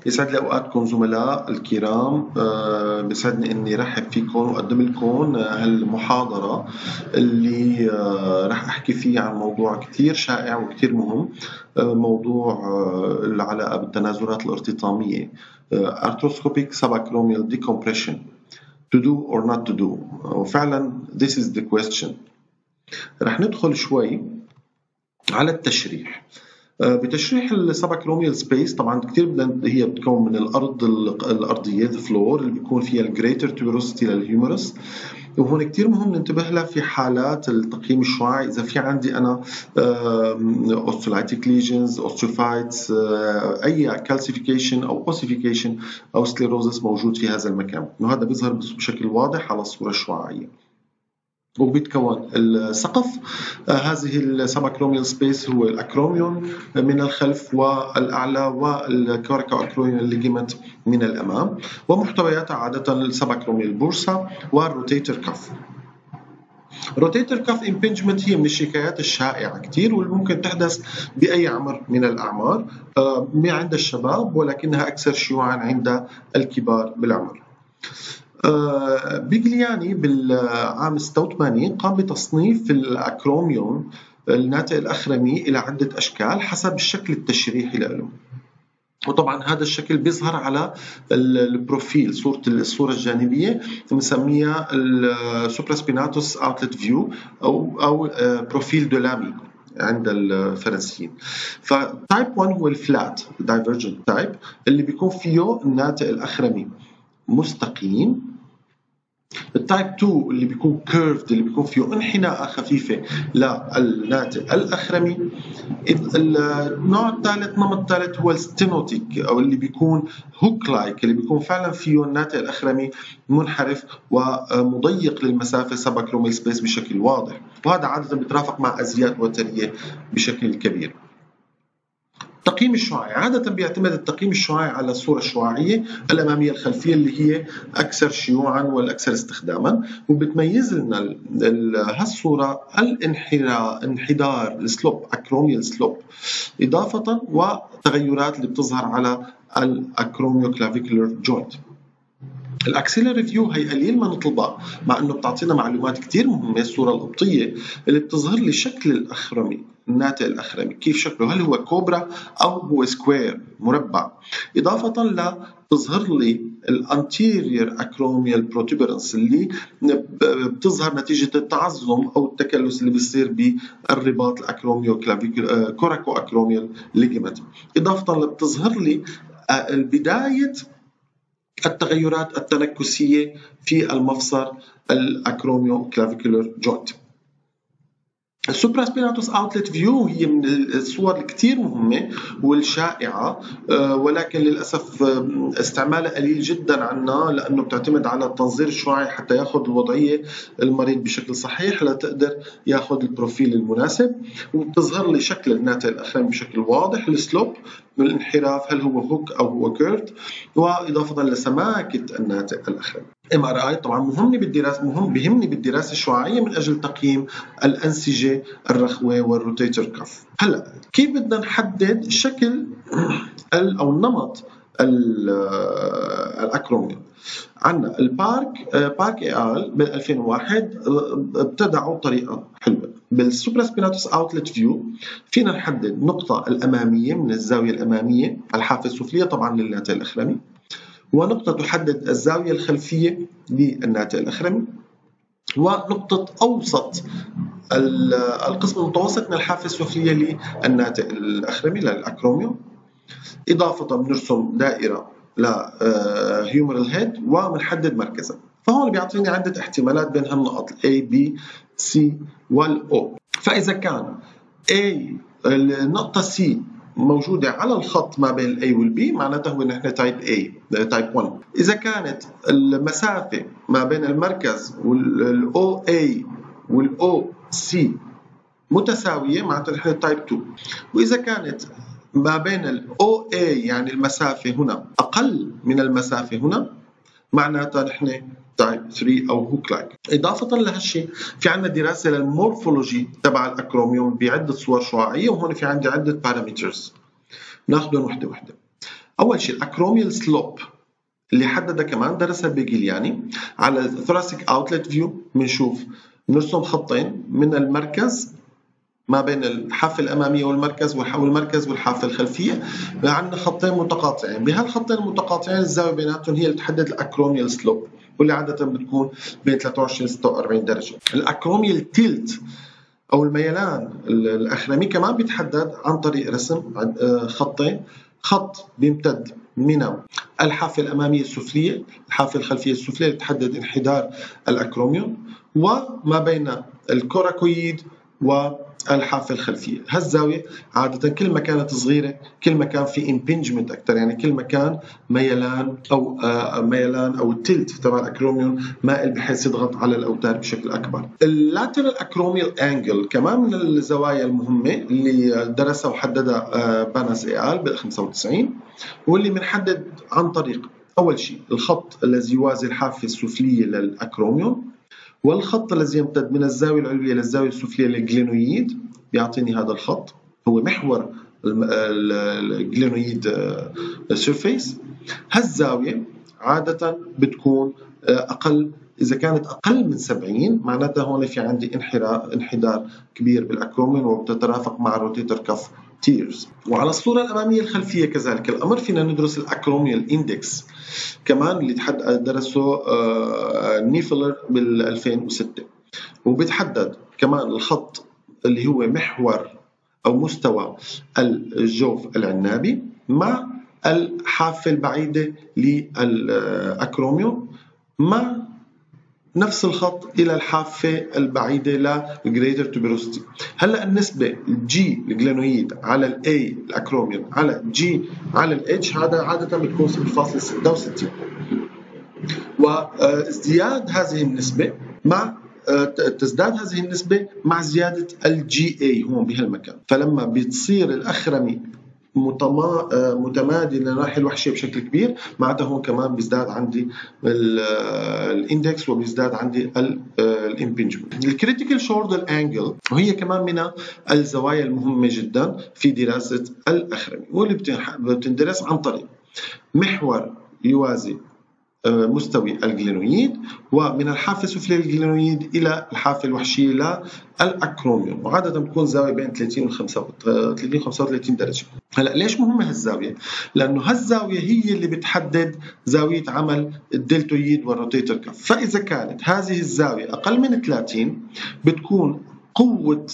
يسعد لي اوقاتكم زملاء الكرام. بيسعدني اني رحب فيكم واقدم لكم هالمحاضره اللي رح احكي فيها عن موضوع كثير شائع وكثير مهم. موضوع العلاقه بالتنازلات الارتطاميه، arthroscopic subacromial decompression, to do or not to do. وفعلا this is the question. رح ندخل شوي على التشريح. بتشريح السباكروميال سبيس طبعا كثير هي بتكون من الارضيه الفلور اللي بيكون فيها الجريتر تيوروسيتي للهيومرس، وهون كثير مهم ننتبه لها في حالات التقييم الشعاعي. اذا في عندي انا اوستولايتيك ليجنز، اوستيوفايتس، اي كالسيفيكيشن او اوسيفيكيشن او سكليروزس موجود في هذا المكان، وهذا بيظهر بشكل واضح على الصوره الشعاعيه. وبيتكون السقف هذه السباكروميال سبيس هو الاكروميون من الخلف والاعلى، والكوريكو اكروميال ليجمنت من الامام، ومحتوياتها عاده السباكروميال بورصه والروتيتر كف. روتيتر كف امبنجمنت هي من الشكايات الشائعه كثير واللي ممكن تحدث باي عمر من الاعمار، عند الشباب ولكنها اكثر شيوعا عند الكبار بالعمر. بيجلياني بالعام 86 قام بتصنيف الأكروميون الناتئ الأخرمي إلى عدة أشكال حسب الشكل التشريحي له، وطبعا هذا الشكل بيظهر على البروفيل، الصورة الجانبية بنسميها السوبراسبيناتوس اوتلت فيو أو بروفيل دولامي عند الفرنسيين. فتايب 1 هو الفلات دايفرجنت تايب اللي بيكون فيه الناتئ الأخرمي مستقيم. التايب 2 اللي بيكون كيرفد اللي بيكون فيه انحناء خفيفه للناتئ الاخرمي. النوع الثالث، النمط الثالث هو الستينوتيك او اللي بيكون هوك لايك، اللي بيكون فعلا فيه الناتئ الاخرمي منحرف ومضيق للمسافه سباكروميال سبيس بشكل واضح، وهذا عاده بيترافق مع ازياء وتريه بشكل كبير. التقييم الشعاعي عادة بيعتمد التقييم الشعاعي على الصورة الشعاعية الأمامية الخلفية اللي هي أكثر شيوعا والأكثر استخداما، وبتميز لنا هالصورة الانحدار السلوب اكروميال سلوب، إضافة وتغيرات اللي بتظهر على الاكروميو كلافيكولار جوينت. الاكسيلر ريفيو هي قليل ما نطلبها مع انه بتعطينا معلومات كثير مهمه. الصوره القبطيه اللي بتظهر لي شكل الاخرمي، الناتئ الاخرمي كيف شكله، هل هو كوبرا او هو سكوير مربع، اضافه ل تظهر لي الانتيريور اكروميال بروتوبرنس اللي بتظهر نتيجه التعظم او التكلس اللي بيصير بالرباط الاكروميو كلافيكول كوراكو اكروميال ليجمنت، اضافه ل بتظهر لي بدايه التغيرات التنكسية في المفصل الأكروميو كلافيكولار جوينت. السوبراسبيناتوس اوتلت فيو هي من الصور الكثير مهمة والشائعة، ولكن للأسف استعمالها قليل جدا عنا لأنه بتعتمد على التنظير الشعاعي حتى ياخذ الوضعية المريض بشكل صحيح لتقدر ياخذ البروفيل المناسب، وبتظهر لي شكل الناتئ الأخرمي بشكل واضح، السلوب والانحراف هل هو هوك أو هو كيرت، وإضافة لسماكة الناتئ الأخرمي. MRI طبعا بهمني بالدراسة الشعاعية من أجل تقييم الأنسجة الرخوة والروتيتر كف. هلا كيف بدنا نحدد شكل أو النمط الأكروميال؟ عندنا بارك إيال بال 2001 ابتدعوا طريقة حلوة بالسوبراسبيناتوس اوتلت فيو. فينا نحدد النقطة الأمامية من الزاوية الأمامية الحافة السفلية طبعا للناتئ الأخرمي، ونقطة تحدد الزاوية الخلفية للناتئ الأخرمي، ونقطة أوسط القسم المتوسط من الحافة السفلية للناتئ الأخرمي للأكروميو، إضافة بنرسم دائرة لهيومرال هيد وبنحدد مركزها. فهون بيعطيني عدة احتمالات بين هالنقط A B C وال O. فإذا كان A النقطة C موجودة على الخط ما بين A والB معناته هو نحن تايب A تايب 1. إذا كانت المسافة ما بين المركز والOA والOC متساوية معناته نحن تايب 2. وإذا كانت ما بين الOA يعني المسافة هنا أقل من المسافة هنا معناتها نحن تايب 3 أو هوك لايك. إضافة لهالشيء في عندنا دراسة للمورفولوجي تبع الأكروميوم بعدة صور شعاعية، وهون في عندي عدة بارامترز ناخذهم وحدة وحدة. اول شيء الاكروميال سلوب اللي حددها كمان درسها بيجلياني على الثوراسيك اوتلت فيو. بنرسم خطين من المركز ما بين الحافة الأمامية والمركز والحافة الخلفية، عندنا خطين متقاطعين. بهالخطين المتقاطعين الزاوية بيناتهم هي اللي تحدد الأكروميال سلوب، واللي عادة بتكون بين 23 46 درجة. الأكروميال تيلت أو الميلان الأخرمي كمان بيتحدد عن طريق رسم خطين، خط بيمتد من الحافة الأمامية السفلية الحافة الخلفية السفلية لتحدد انحدار الأكروميون، وما بين الكوراكويد والحافة الخلفية. هالزاوية عادة كل ما كانت صغيرة كل ما كان في impingement أكثر، يعني كل ما كان ميلان أو التلت تبع الأكروميون مائل بحيث يضغط على الأوتار بشكل أكبر. اللاترال أكروميال أنجل كمان من الزوايا المهمة اللي درسها وحددها باناس إيال بال 95، واللي بنحدد عن طريق أول شيء الخط الذي يوازي الحافة السفلية للأكروميون، والخط الذي يمتد من الزاوية العلوية للزاوية السفلية للجلينويد بيعطيني هذا الخط هو محور الجلينويد سيرفيس. هالزاوية عادة بتكون أقل، إذا كانت أقل من 70 معناتها هون في عندي انحدار كبير بالأكروميون وبتترافق مع الروتيتر كف تيرز. وعلى الصورة الأمامية الخلفية كذلك الأمر فينا ندرس الأكروميال إندكس كمان اللي درسه نيفلر بال 2006، وبيتحدد كمان الخط اللي هو محور أو مستوى الجوف العنابي مع الحافة البعيدة للأكروميون مع نفس الخط إلى الحافة البعيدة للجريتر توبروسيتي. هلا النسبة جي الجلينويد على الاي الأكروميون على جي على الاتش هذا عادة بتكون 0.66، وازدياد هذه النسبة تزداد هذه النسبة مع زيادة الجي اي هون بهالمكان. فلما بتصير الأخرمي متمادي للناحية الوحشية بشكل كبير معناتها هون كمان بيزداد عندي الاندكس وبيزداد عندي الامبنجمنت. الكريتيكال شولدر انجل وهي كمان من الزوايا المهمة جدا في دراسة الأخرمي، واللي بتندرس عن طريق محور يوازي مستوي الجلينويد ومن الحافة السفلية للجلينويد إلى الحافة الوحشية للأكروميون، وعادة بتكون زاوية بين 30 و 35 درجة. هلا ليش مهمة هالزاوية؟ لأنه هالزاوية هي اللي بتحدد زاوية عمل الدلتويد والروتيتر كف. فإذا كانت هذه الزاوية أقل من 30 بتكون قوة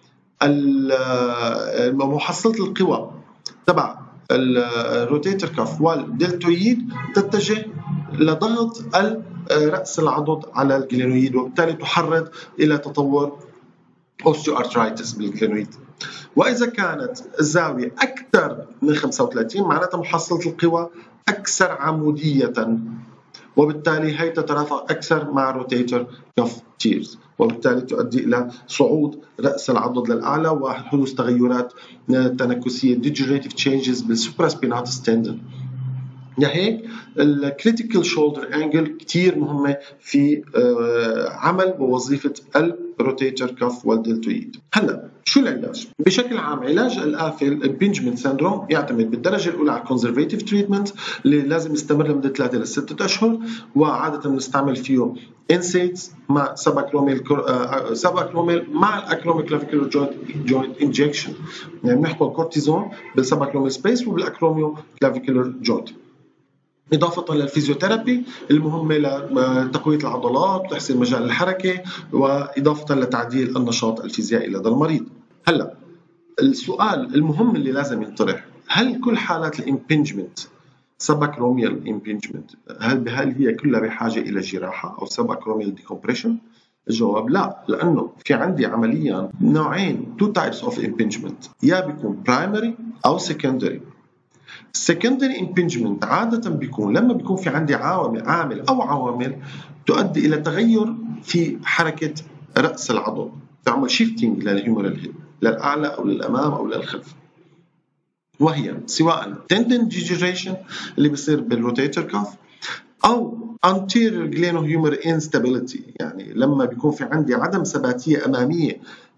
محصلة القوى تبع الروتيتر كف والدلتويد تتجه لضغط رأس العضد على الجلينويد، وبالتالي تحرض إلى تطور أوستيوارترايتس بالجلينويد. وإذا كانت الزاوية أكثر من 35 معناتها محصلة القوى أكثر عمودية، وبالتالي هي تترافق أكثر مع روتيتر كف تيرز، وبالتالي تؤدي إلى صعود رأس العضد للأعلى وحدوث تغيرات تنكسية degenerative changes بالسوبراسبيناتس تندن. لهيك الكريتيكال شولدر انجل كتير مهمة في عمل ووظيفة الروتيتر كف والدلتويد. هلا شو العلاج؟ بشكل عام علاج الآفة الامبنجمنت سيندروم يعتمد بالدرجة الأولى على الكونزرفاتيف تريتمنت اللي لازم يستمر لمدة 3 ل 6 أشهر، وعادة بنستعمل فيه انسيتس مع سباكروميل مع الاكروميك كلافيكولار جوينت انجكشن، يعني بنحقن كورتيزون بالسباكروميل سبيس وبالاكروميو كلافيكولار جوينت، إضافة للفيزيوثيرابي المهمة لتقوية العضلات وتحسين مجال الحركة، وإضافة لتعديل النشاط الفيزيائي لدى المريض. هلا السؤال المهم اللي لازم ينطرح، هل كل حالات الامبنجمنت سباكروميال امبنجمنت هل هي كلها بحاجة إلى جراحة أو سباكروميال ديكومبريشن؟ الجواب لا، لأنه في عندي عمليا نوعين two types of impingement، يا بيكون primary أو secondary. secondary impingement عادة بيكون لما بيكون في عندي عامل أو عوامل تؤدي إلى تغير في حركة رأس العضد، تعمل shifting للهيومرال هيد للأعلى أو للأمام أو للخلف، وهي سواء tendon degeneration اللي بيصير بالروتيتر كف أو anterior glenohumeral instability، يعني لما بيكون في عندي عدم ثباتية أمامية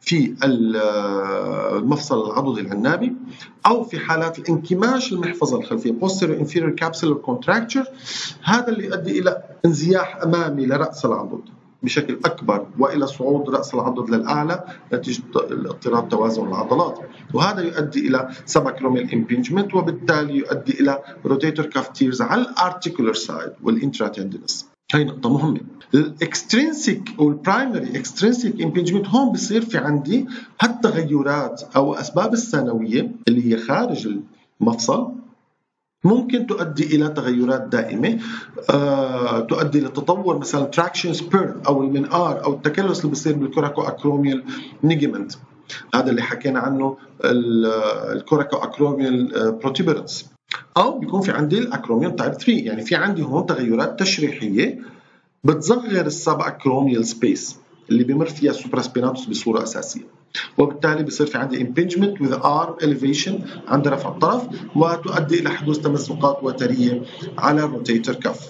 في المفصل العضدي العنابي، أو في حالات الانكماش المحفظة الخلفية posterior inferior capsular contracture، هذا اللي يؤدي إلى انزياح أمامي لرأس العضد بشكل أكبر وإلى صعود رأس العضد للأعلى نتيجة اضطراب توازن العضلات، وهذا يؤدي إلى subacromial impingement، وبالتالي يؤدي إلى rotator cuff tears على الارتيكولار سايد والانتراتندينس. هي نقطة مهمة. الاكسترينسيك والبرايمري اكسترينسيك امبينجمنت هون بصير في عندي هالتغيرات او اسباب الثانوية اللي هي خارج المفصل ممكن تؤدي الى تغيرات دائمة، تؤدي لتطور مثلا تراكشن سبير او المنقار او التكلس اللي بصير بالكوراكو اكروميال ليجمنت، هذا اللي حكينا عنه الكوراكو اكروميال بروتوبرنس، او بيكون في عندي الاكروميوم تايب 3. يعني في عندي هون تغيرات تشريحيه بتصغر السب اكروميال سبيس اللي بيمر فيها السوبراسبيناتوس بصوره اساسيه، وبالتالي بيصير في عندي impingement with arm elevation عند رفع الطرف، وتؤدي الى حدوث تمزقات وتريه على الروتيتر كف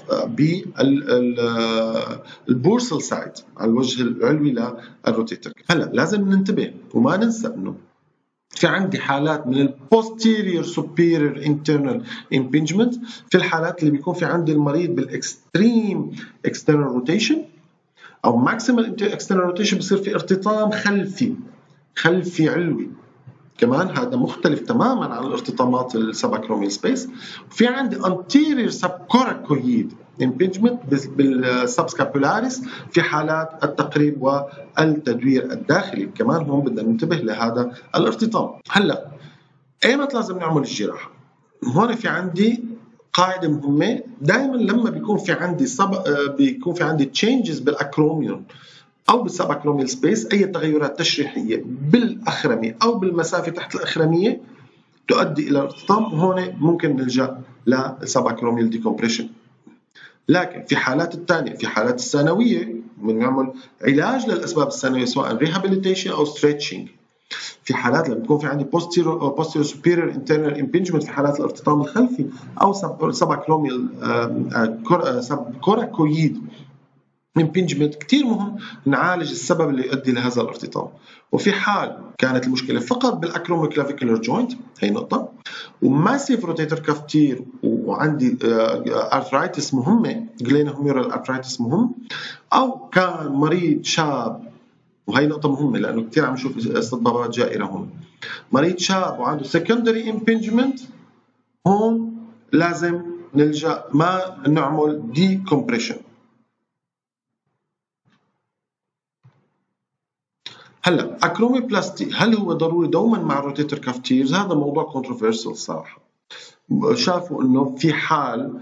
بالبورسل سايد على الوجه العلوي للروتيتر كف. هلا لازم ننتبه وما ننسى انه في عندي حالات من posterior superior internal impingement، في الحالات اللي بيكون في عندي المريض بالاكستريم external rotation او maximal external rotation بصير في ارتطام خلفي علوي، كمان هذا مختلف تماما عن الارتطامات السباكروميال سبيس. وفي عندي anterior subcoracoid impingement بالسبسكابولاريس في حالات التقريب والتدوير الداخلي، كمان هون بدنا ننتبه لهذا الارتطام. هلا ايمت لازم نعمل الجراحه؟ هون في عندي قاعده مهمه، دائما لما بيكون في عندي تشينجز بالاكروميون او بالسباكروميال سبيس، اي تغيرات تشريحيه بالاخرميه او بالمسافه تحت الاخرميه تؤدي الى ارتطام، وهون ممكن نلجا للسباكروميال ديكومبريشن. لكن في حالات الثانيه، في حالات الثانويه بنعمل علاج للاسباب الثانويه سواء ريهابيليتيشن او ستريتشنج. في حالات لما يكون في عندي posterior superior internal impingement في حالات الارتطام الخلفي او سباكروميال كوراكويد impingement، كثير مهم نعالج السبب اللي يؤدي لهذا الارتطام. وفي حال كانت المشكله فقط بالاكروميوكلافيكولار جوينت، هي نقطه، وماسيف روتيتر كاف تير، وعندي ارثرايتس مهمه، جلينوهيمورال ارثرايتس مهم، او كان مريض شاب، وهي نقطه مهمه لانه كثير عم نشوف استضبابات جائره هون، مريض شاب وعنده secondary impingement، هون لازم نلجا ما نعمل decompression. هلا اكروميوبلاستي هل هو ضروري دوما مع الروتيتر كاف تيرز؟ هذا موضوع كونتروفيرسال صراحه. شافوا انه في حال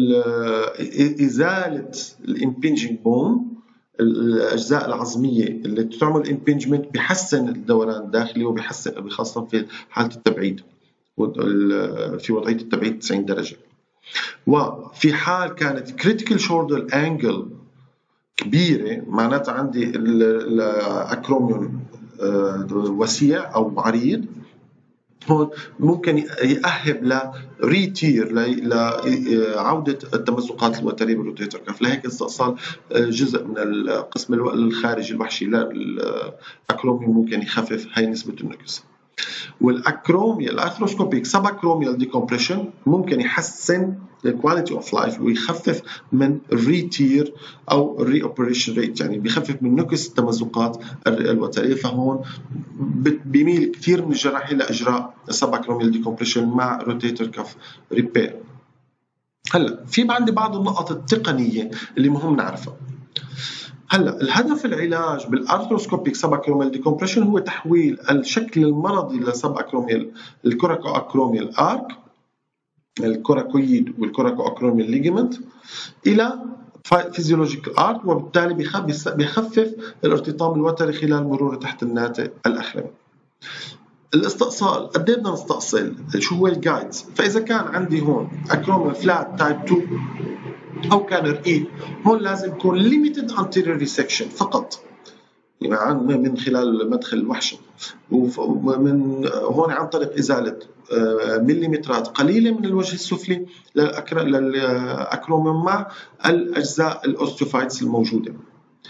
ازاله الامبنجنج بون، الاجزاء العظميه اللي تعمل امبنجمنت بيحسن الدوران الداخلي وبيحسن خاصه في حاله التبعيد، في وضعيه التبعيد 90 درجه. وفي حال كانت كريتيكال شولدر انجل كبيره، معناتها عندي الاكروميون وسيع او عريض، هون ممكن يأهب لريتير لعودة التمزقات الوترية بالروتيتر كاف، لهيك استئصال جزء من القسم الخارجي الوحشي للأكروميوم ممكن يخفف هاي نسبة النقص. والاكروميال الاثروسكوبيك سباكروميال ديكومبريشن ممكن يحسن الكواليتي اوف لايف ويخفف من الريتير او الري اوبريشن ريت، يعني بيخفف من نقص التمزقات الوتريه. فهون بيميل كثير من الجراحين لاجراء سباكروميال ديكومبريشن مع روتيتر كاف ريبير. هلا في عندي بعض النقط التقنيه اللي مهم نعرفها. هلا الهدف العلاج بالارثروسكوبيك سباكروميال ديكومبريشن هو تحويل الشكل المرضي للسباكروميال الكوراكو اكروميال ارك، الكوراكويد والكوراكو اكروميال ليجمنت، الى فيزيولوجيكال ارك، وبالتالي بيخفف الارتطام الوتري خلال مروره تحت الناتئ الاخرمي. الاستئصال قد ايه بدنا نستأصل؟ شو هو الجايدز؟ فاذا كان عندي هون اكروميال فلات تايب 2 او كان رقيق، هون لازم يكون limited anterior resection فقط، يعني من خلال مدخل الوحشي، ومن هون عن طريق ازاله مليمترات قليله من الوجه السفلي للاكروميوم مع الاجزاء الاوستيوفايتس الموجوده.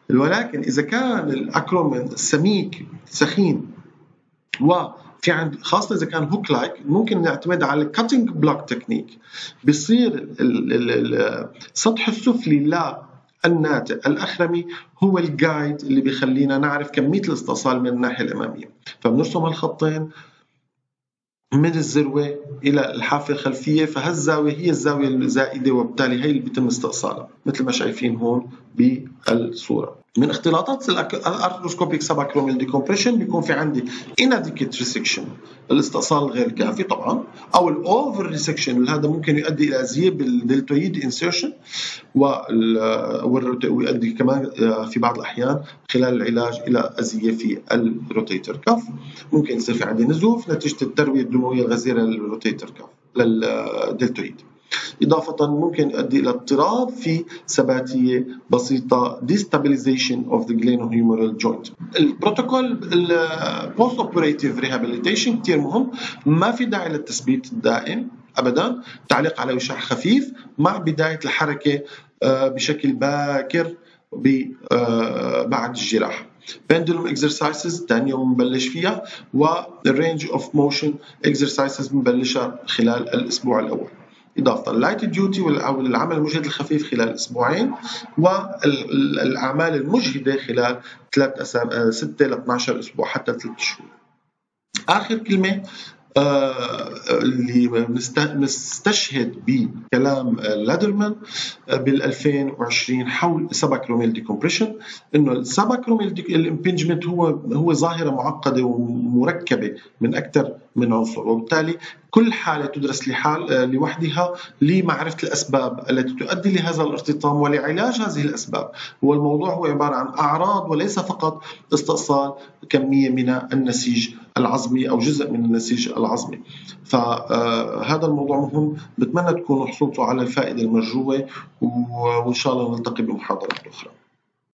ولكن إذا كان الأكروميون سميك سخين وفي عند خاصة إذا كان هوك لايك ممكن نعتمد على الكاتنج بلوك تكنيك. بيصير السطح السفلي للناتئ الأخرمي هو الجايد اللي بيخلينا نعرف كمية الاستئصال من الناحية الأمامية. فبنرسم الخطين من الذروة إلى الحافة الخلفية، فهالزاوية هي الزاوية الزائدة وبالتالي هي اللي بيتم استئصالها مثل ما شايفين هون بالصورة. من اختلاطات الارثروسكوبيك سباكروميال ديكومبريشن بيكون في عندي inadequate resection الاستئصال الغير كافي طبعا، او الاوفر ريسكشن اللي هذا ممكن يؤدي الى ازيه بالدلتويد انسيرشن ويؤدي كمان في بعض الاحيان خلال العلاج الى ازيه في الروتيتر كاف. ممكن يصير في عندي نزوف نتيجه الترويه الدمويه الغزيره للروتيتر كاف للدلتويد. إضافة ممكن يؤدي إلى اضطراب في ثباتية بسيطة destabilization of the glenohumeral joint. البروتوكول post operative rehabilitation كتير مهم، ما في داعي للتثبيت الدائم أبدا، تعليق على وشاح خفيف مع بداية الحركة بشكل باكر بعد الجراحة. pendulum exercises تاني يوم بنبلش فيها، والرينج اوف موشن exercises بنبلشها خلال الأسبوع الأول. إضافة اللايت ديوتي أو العمل المجهد الخفيف خلال أسبوعين، والأعمال المجهدة خلال 6 ل 12 أسبوع حتى 3 شهور. آخر كلمة اللي نستشهد بكلام لادرمان بال 2020 حول سباكروميال ديكومبريشن، انه السباكروميال الامبنجمنت هو ظاهره معقده ومركبه من اكثر من عنصر، وبالتالي كل حاله تدرس لوحدها لمعرفه الاسباب التي تؤدي لهذا الارتطام ولعلاج هذه الاسباب. هو الموضوع هو عباره عن اعراض وليس فقط استئصال كميه من النسيج العظمي او جزء من النسيج العظمي. فهذا الموضوع مهم، بتمنى تكونوا حصلتوا على الفائده المرجوه، وان شاء الله نلتقي بمحاضرات اخرى.